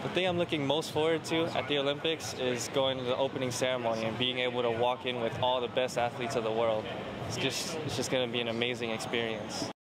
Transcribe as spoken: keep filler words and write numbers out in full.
The thing I'm looking most forward to at the Olympics is going to the opening ceremony and being able to walk in with all the best athletes of the world. It's just, it's just going to be an amazing experience.